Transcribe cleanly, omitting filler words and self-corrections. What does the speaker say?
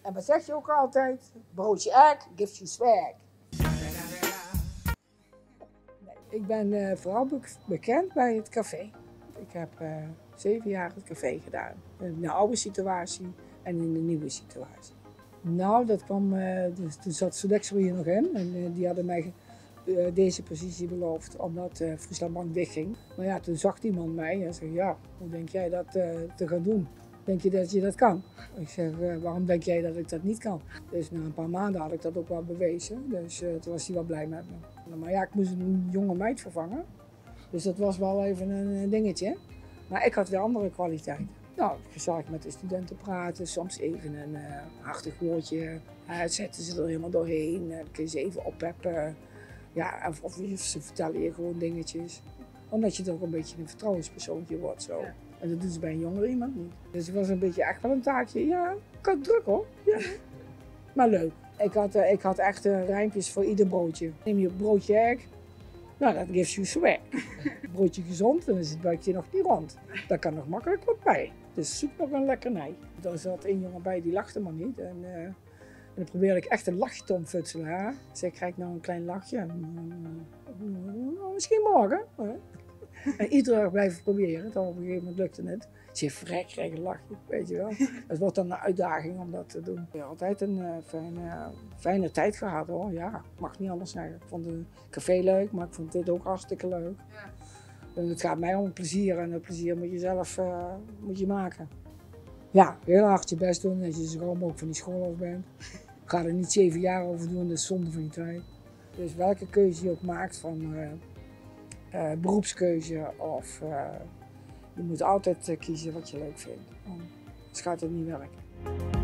En wat zeg je ook altijd? Broodje egg gives you swag. Nee, ik ben vooral bekend bij het café. Ik heb 7 jaar het café gedaan. In de oude situatie en in de nieuwe situatie. Nou, dat kwam, dus toen zat Sodexo hier nog in en die hadden mij deze positie beloofd omdat Friesland Bank dichtging. Maar ja, toen zag iemand mij en zei, ja, hoe denk jij dat te gaan doen? Denk je dat je dat kan? Ik zeg, waarom denk jij dat ik dat niet kan? Dus na een paar maanden had ik dat ook wel bewezen, dus toen was hij wel blij met me. Maar ja, ik moest een jonge meid vervangen, dus dat was wel even een dingetje. Maar ik had weer andere kwaliteiten. Nou, gezellig met de studenten praten, soms even een hartig woordje. Zetten ze er helemaal doorheen, dan kun je ze even oppeppen. Ja, of ze vertellen je gewoon dingetjes. Omdat je toch een beetje een vertrouwenspersoontje wordt zo. Ja. En dat doen ze bij een jongere iemand niet. Dus het was een beetje echt wel een taakje. Ja, ik had het druk hoor. Ja. Maar leuk. Ik had echt rijmpjes voor ieder broodje. Neem je een broodje egg. Nou, dat gives you swag. Broodje gezond, dan is het buikje nog niet rond. Daar kan nog makkelijk wat bij. Dus zoek nog een lekkernij. Er zat een jongen bij die lachte maar niet. En dan probeerde ik echt een lachje te ontfutselen. Hè? Dus ik krijg nou een klein lachje. Misschien morgen. En iedere dag blijven proberen. Dan op een gegeven moment lukte het. Als je vrij krijgt een lachje, weet je wel. Het wordt dan een uitdaging om dat te doen. Ik heb altijd een fijne tijd gehad hoor. Ja, mag niet anders zeggen. Ik vond het café leuk, maar ik vond dit ook hartstikke leuk. Ja. En het gaat mij om het plezier en het plezier moet je zelf maken. Ja, heel hard je best doen als je zo gauw mogelijk van die school af bent. Ga er niet 7 jaar over doen, dat is zonde van je tijd. Dus welke keuze je ook maakt van beroepskeuze of je moet altijd kiezen wat je leuk vindt. Anders gaat het niet werken.